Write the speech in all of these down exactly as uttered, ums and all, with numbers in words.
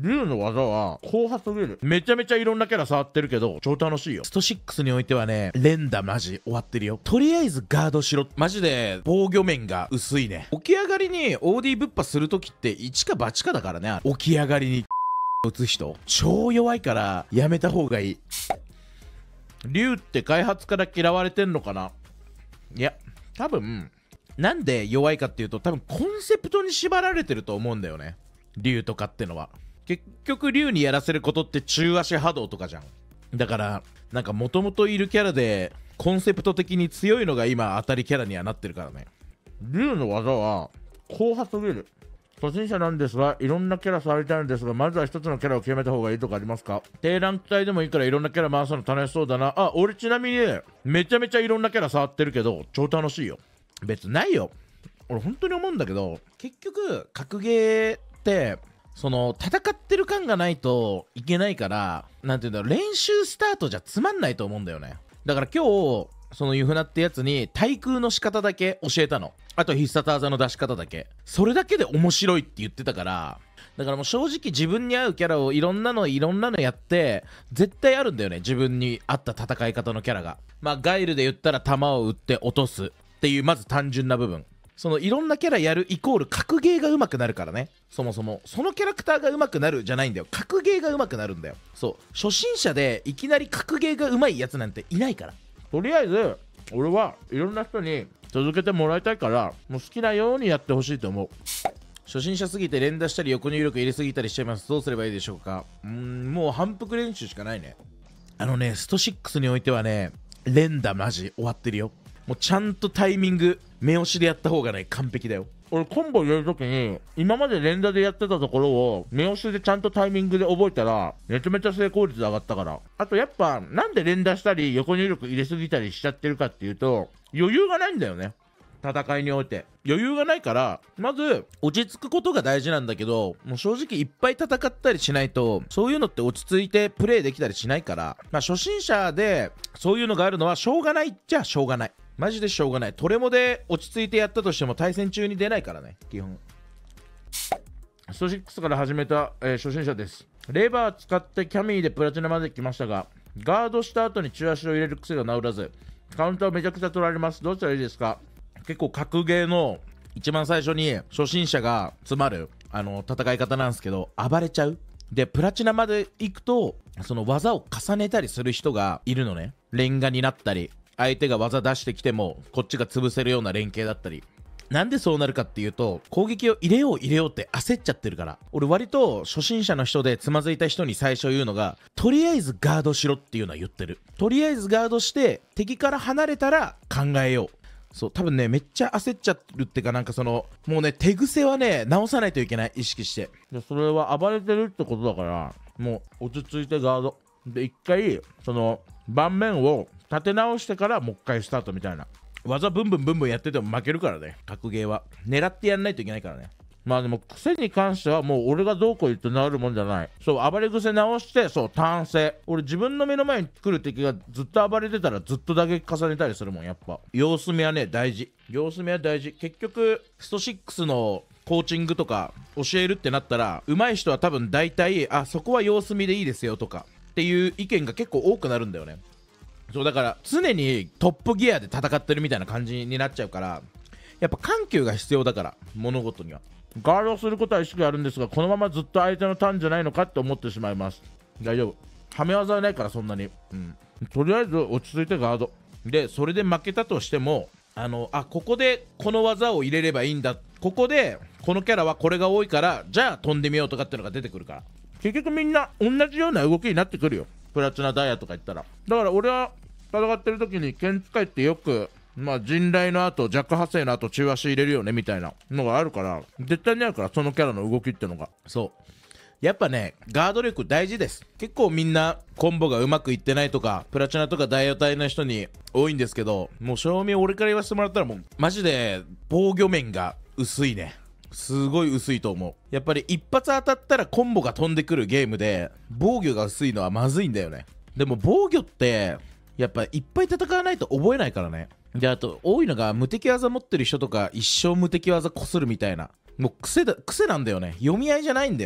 竜の技は硬派すぎる。めちゃめちゃいろんなキャラ触ってるけど超楽しいよ。ストろくにおいてはね、連打マジ終わってるよ。とりあえずガードしろ。マジで防御面が薄いね。起き上がりに オーディー ぶっ破するときって一か八かだからね。起き上がりに打つ人超弱いからやめた方がいい。竜って開発から嫌われてんのかな。いや多分なんで弱いかっていうと、多分コンセプトに縛られてると思うんだよね、竜とかってのは。結局竜にやらせることって中足波動とかじゃん。だからなんかもともといるキャラでコンセプト的に強いのが今当たりキャラにはなってるからね。竜の技は硬派すぎる。初心者なんですがいろんなキャラ触りたいんですが、まずは一つのキャラを決めた方がいいとかありますか？低ランク帯でもいいからいろんなキャラ回すの楽しそうだな。あ、俺ちなみにめちゃめちゃいろんなキャラ触ってるけど超楽しいよ。別ないよ。俺本当に思うんだけど、結局格ゲーってその戦ってる感がないといけないから、なんていうんだろう、練習スタートじゃつまんないと思うんだよね。だから今日そのユフナってやつに対空の仕方だけ教えたの。あと必殺技の出し方だけ。それだけで面白いって言ってたから、だからもう正直自分に合うキャラをいろんなのいろんなのやって絶対あるんだよね、自分に合った戦い方のキャラが。まあガイルで言ったら弾を撃って落とすっていうまず単純な部分。そのいろんなキャラやるイコール格ゲーが上手くなるからね。そもそもそのキャラクターが上手くなるじゃないんだよ、格ゲーが上手くなるんだよ。そう初心者でいきなり格ゲーが上手いやつなんていないから。とりあえず俺はいろんな人に続けてもらいたいから、もう好きなようにやってほしいと思う。初心者すぎて連打したり横入力入れすぎたりしちゃいます。どうすればいいでしょうか？うーんもう反復練習しかないね。あのねストろくにおいてはね、連打マジ終わってるよ。もうちゃんとタイミング目押しでやった方がね完璧だよ。俺コンボ入れるときに今まで連打でやってたところを目押しでちゃんとタイミングで覚えたらめちゃめちゃ成功率上がったから。あとやっぱなんで連打したり横入力入れすぎたりしちゃってるかっていうと、余裕がないんだよね、戦いにおいて。余裕がないからまず落ち着くことが大事なんだけど、もう正直いっぱい戦ったりしないとそういうのって落ち着いてプレイできたりしないから、まあ初心者でそういうのがあるのはしょうがないっちゃしょうがない。マジでしょうがない。トレモで落ち着いてやったとしても対戦中に出ないからね、基本。ストろくから始めた、えー、初心者です。レバー使ってキャミーでプラチナまで来ましたが、ガードした後に中足を入れる癖が治らずカウンターをめちゃくちゃ取られます。どうしたらいいですか？結構格ゲーの一番最初に初心者が詰まるあの戦い方なんですけど、暴れちゃう。でプラチナまで行くとその技を重ねたりする人がいるのね。レンガになったり相手が技出してきてもこっちが潰せるような連携だったり。なんでそうなるかっていうと、攻撃を入れよう入れようって焦っちゃってるから。俺割と初心者の人でつまずいた人に最初言うのが、とりあえずガードしろっていうのは言ってる。とりあえずガードして敵から離れたら考えよう。そう多分ねめっちゃ焦っちゃるってか、なんかそのもうね手癖はね直さないといけない、意識して。でそれは暴れてるってことだから、もう落ち着いてガードで一回その盤面を立て直してからもう一回スタートみたいな。技ブンブンブンブンやってても負けるからね、格ゲーは。狙ってやんないといけないからね。まあでも癖に関してはもう俺がどうこう言って治るもんじゃない。そう暴れ癖直して、そう単性。俺自分の目の前に来る敵がずっと暴れてたらずっと打撃重ねたりするもん。やっぱ様子見はね大事。様子見は大事。結局ストろくのコーチングとか教えるってなったら、上手い人は多分大体あそこは様子見でいいですよとかっていう意見が結構多くなるんだよね。そうだから常にトップギアで戦ってるみたいな感じになっちゃうから、やっぱ緩急が必要だから、物事には。ガードすることは意識あるんですが、このままずっと相手のターンじゃないのかって思ってしまいます。大丈夫、はめ技はないからそんなに。うんとりあえず落ち着いてガードで、それで負けたとしてもあのあここでこの技を入れればいいんだ、ここでこのキャラはこれが多いからじゃあ飛んでみようとかっていうのが出てくるから、結局みんな同じような動きになってくるよ、プラチナダイヤとか言ったら。だから俺は戦ってる時に剣使いってよくまあ陣雷の後弱破星の後中足入れるよねみたいなのがあるから、絶対にあるから、そのキャラの動きってのが。そうやっぱねガード力大事です。結構みんなコンボがうまくいってないとかプラチナとかダイヤ帯の人に多いんですけど、もう正味俺から言わせてもらったらもうマジで防御面が薄いね。すごい薄いと思う。やっぱり一発当たったらコンボが飛んでくるゲームで防御が薄いのはまずいんだよね。でも防御ってやっぱいっぱい戦わないと覚えないからね。であと多いのが無敵技持ってる人とか一生無敵技こするみたいな、もう癖だ癖なんだよね。読み合いじゃないんだよね。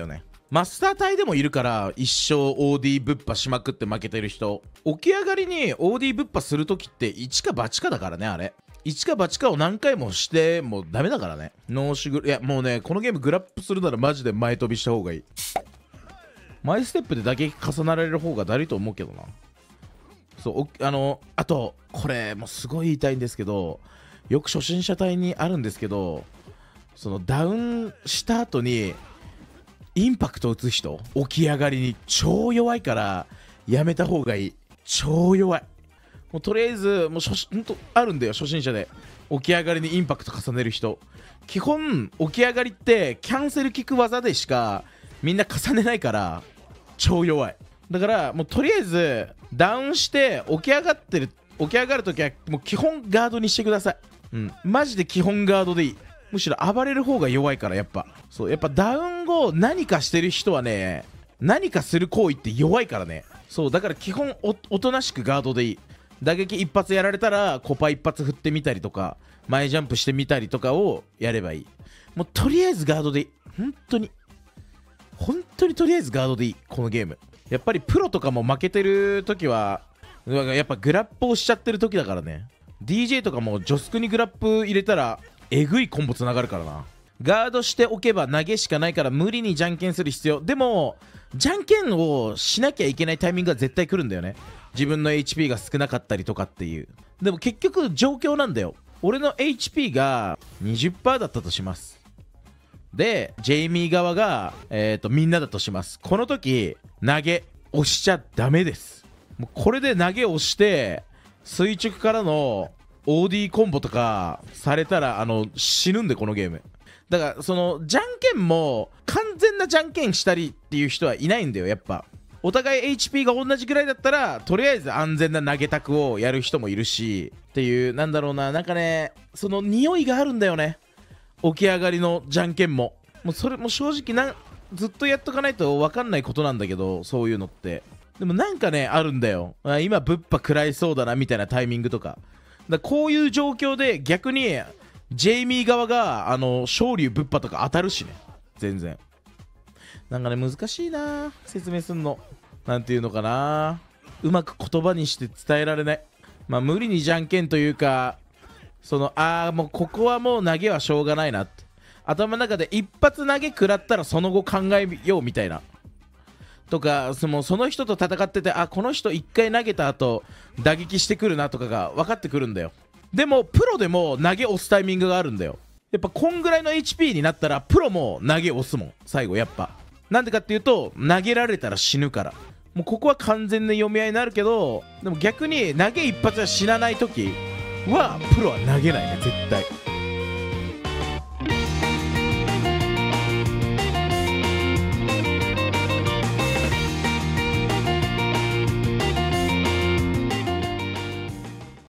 マスター隊でもいるから、一生 オーディー ぶっぱしまくって負けてる人。起き上がりに オーディー ぶっぱするときって一か八かだからね、あれ。一か八かを何回もしてもダメだからね。ノーシグ、いやもうね、このゲームグラップするならマジで前飛びした方がいい。前ステップで打撃重なられる方がだるいと思うけどな。そう、あの、あと、これもうすごい言いたいんですけど、よく初心者隊にあるんですけど、そのダウンした後にインパクト打つ人、起き上がりに超弱いからやめた方がいい。超弱い。もうとりあえずもう初ほんとあるんだよ、初心者で起き上がりにインパクト重ねる人。基本起き上がりってキャンセル効く技でしかみんな重ねないから超弱い。だからもうとりあえずダウンして起き上がってる起き上がるときはもう基本ガードにしてください。うん、マジで基本ガードでいい。むしろ暴れる方が弱いから。やっぱそうやっぱダウン後何かしてる人はね、何かする行為って弱いからね。そうだから基本 お, おとなしくガードでいい。打撃一発やられたらコパ一発振ってみたりとか前ジャンプしてみたりとかをやればいい。もうとりあえずガードでいい。本当に本当にとりあえずガードでいい。このゲームやっぱりプロとかも負けてる時はやっぱグラップをしちゃってる時だからね。 ディージェー とかもジョスクにグラップ入れたらえぐいコンボつながるからな。ガードしておけば投げしかないから無理にじゃんけんする必要。でもじゃんけんをしなきゃいけないタイミングが絶対来るんだよね。自分の エイチピー が少なかったりとかっていう。でも結局状況なんだよ。俺の エイチピー が にじゅっパーセント だったとします。でジェイミー側が、えー、とみんなだとします。この時投げ押しちゃダメです。もうこれで投げ押して垂直からの オーディー コンボとかされたらあの死ぬんでこのゲーム。だからそのじゃんけんも完全なじゃんけんしたりっていう人はいないんだよ。やっぱお互い エイチピー が同じぐらいだったらとりあえず安全な投げ択をやる人もいるしっていう、なんだろうな、なんかねその匂いがあるんだよね、起き上がりのじゃんけんも。もうそれも正直なんずっとやっとかないと分かんないことなんだけど、そういうのってでもなんかねあるんだよ。あ今ぶっぱ食らいそうだなみたいなタイミングとか。だからこういう状況で逆にジェイミー側があの昇竜ぶっぱとか当たるしね。全然なんかね難しいな説明すんの。なんていうのかな、うまく言葉にして伝えられない。まあ無理にじゃんけんというか、そのああもうここはもう投げはしょうがないなって頭の中で一発投げ食らったらその後考えようみたいなとか、そのその人と戦っててあこの人一回投げた後打撃してくるなとかが分かってくるんだよ。でもプロでも投げ押すタイミングがあるんだよ。やっぱこんぐらいの エイチピー になったらプロも投げ押すもん最後。やっぱなんでかっていうと投げられたら死ぬから。もうここは完全な読み合いになるけど、でも逆に投げ一発は死なない時はプロは投げないね絶対。